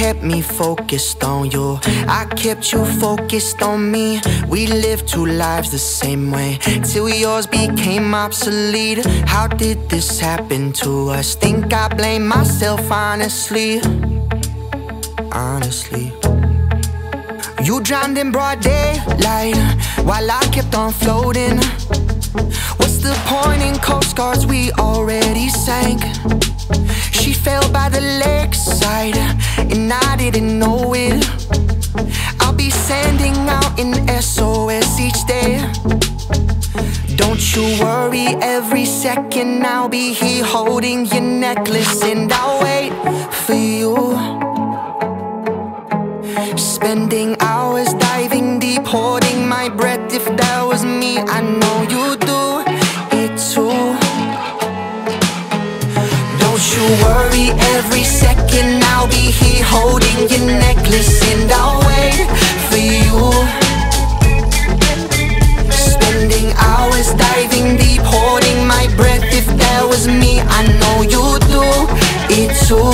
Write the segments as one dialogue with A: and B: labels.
A: kept me focused on you, I kept you focused on me. We lived two lives the same way, till yours became obsolete. How did this happen to us? Think I blame myself, honestly. Honestly, you drowned in broad daylight while I kept on floating. What's the point in coast guards we already sank? She fell by the lakeside and I didn't know it. I'll be sending out an SOS each day. Don't you worry, every second I'll be here holding your necklace, and I'll wait for you. Spending hours diving deep, holding my breath. If that was me, I know you'd do it too. Don't you worry, every second I'll be here holding your necklace, and I'll wait for you. Spending hours diving deep, holding my breath. If that was me, I know you'd do it too.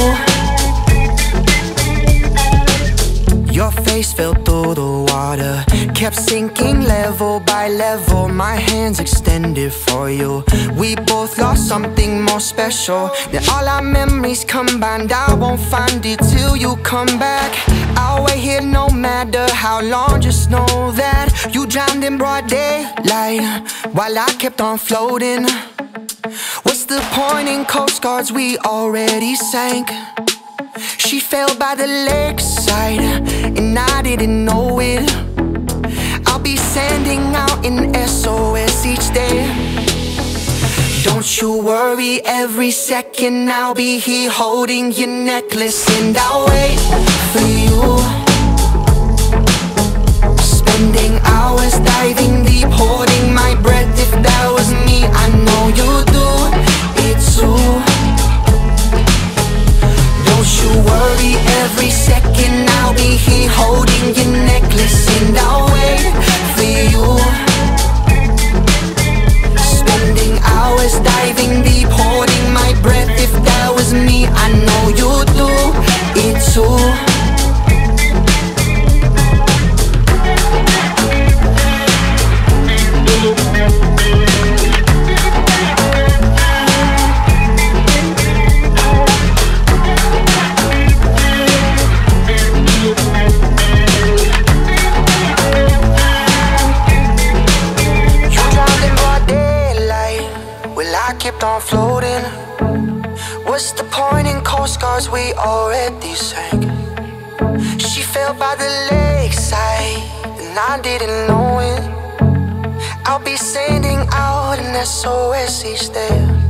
A: Your face fell through the water, kept sinking level by level. My hands extended for you. We both lost something more special than all our memories combined. I won't find it till you come back. I'll wait here no matter how long. Just know that you drowned in broad daylight while I kept on floating. What's the point in coast guards we already sank? She fell by the lakeside and I didn't know it. I'll be sending out an SOS each day. Don't you worry, every second I'll be here holding your necklace, and I'll wait for you. Spending hours diving deep, holding my breath. If that was me, I know you'd do it too. Don't you worry, every second I'll be here holding your necklace, and I'll wait for you. Spending hours diving deep, holding my breath. If that was me, I know you'd do it too. Kept on floating. What's the point in coast guards we already sank? She fell by the lakeside and I didn't know it. I'll be sending out an SOS each day.